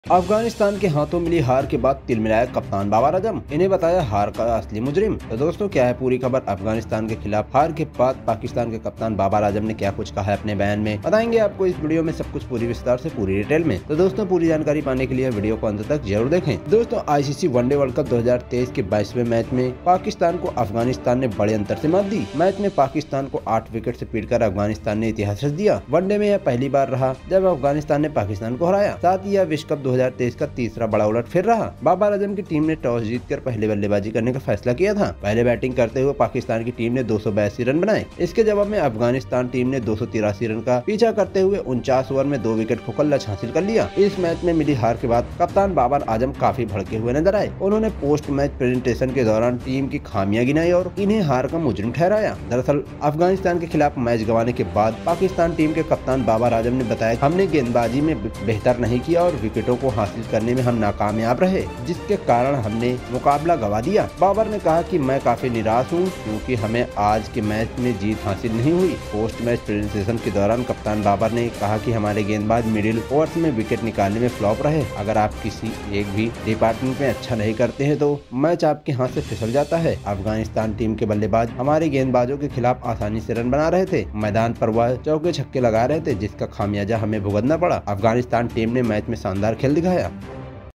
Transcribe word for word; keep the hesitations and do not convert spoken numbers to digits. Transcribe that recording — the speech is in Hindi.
अफगानिस्तान के हाथों मिली हार के बाद तिलमिलाया कप्तान बाबर आजम, इन्हें बताया हार का असली मुजरिम। तो दोस्तों क्या है पूरी खबर। अफगानिस्तान के खिलाफ हार के बाद पाकिस्तान के कप्तान बाबर आजम ने क्या कुछ कहा है अपने बयान में, बताएंगे आपको इस वीडियो में सब कुछ पूरी विस्तार से पूरी डिटेल में। तो दोस्तों पूरी जानकारी पाने के लिए वीडियो को अंत तक जरूर देखें। दोस्तों आईसीसी वनडे वर्ल्ड कप दो हजार तेईस के बाईसवें मैच में पाकिस्तान को अफगानिस्तान ने बड़े अंतर से मात दी। मैच में पाकिस्तान को आठ विकेट से पीटकर अफगानिस्तान ने इतिहास रच दिया। वनडे में यह पहली बार रहा जब अफगानिस्तान ने पाकिस्तान को हराया। साथ ही यह विश्व कप दो हजार तेईस का तीसरा बड़ा उलट फिर रहा। बाबर आजम की टीम ने टॉस जीतकर पहले बल्लेबाजी करने का फैसला किया था। पहले बैटिंग करते हुए पाकिस्तान की टीम ने दो सौ बयासी रन बनाए। इसके जवाब में अफगानिस्तान टीम ने दो सौ तिरासी रन का पीछा करते हुए उनचास ओवर में दो विकेट खोकर लक्ष्य हासिल कर लिया। इस मैच में मिली हार के बाद कप्तान बाबर आजम काफी भड़के हुए नजर आए। उन्होंने पोस्ट मैच प्रेजेंटेशन के दौरान टीम की खामियां गिनाई और इन्हें हार का मुजरिम ठहराया। दरअसल अफगानिस्तान के खिलाफ मैच गंवाने के बाद पाकिस्तान टीम के कप्तान बाबर आजम ने बताया, हमने गेंदबाजी में बेहतर नहीं किया और विकेटों को हासिल करने में हम नाकामयाब रहे, जिसके कारण हमने मुकाबला गंवा दिया। बाबर ने कहा कि मैं काफी निराश हूं क्योंकि हमें आज के मैच में जीत हासिल नहीं हुई। पोस्ट मैच प्रेजेंटेशन के दौरान कप्तान बाबर ने कहा कि हमारे गेंदबाज मिडिल ओवर्स में विकेट निकालने में फ्लॉप रहे। अगर आप किसी एक भी डिपार्टमेंट में अच्छा नहीं करते हैं तो मैच आपके हाथ से फिसल जाता है। अफगानिस्तान टीम के बल्लेबाज हमारे गेंदबाजों के खिलाफ आसानी से रन बना रहे थे। मैदान पर वह चौके छक्के लगा रहे थे, जिसका खामियाजा हमें भुगतना पड़ा। अफगानिस्तान टीम ने मैच में शानदार खेल दिखाया।